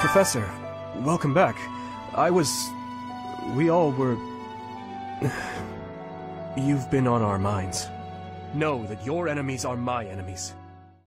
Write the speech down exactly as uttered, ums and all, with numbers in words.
Professor, welcome back. I was... we all were... You've been on our minds. Know that your enemies are my enemies.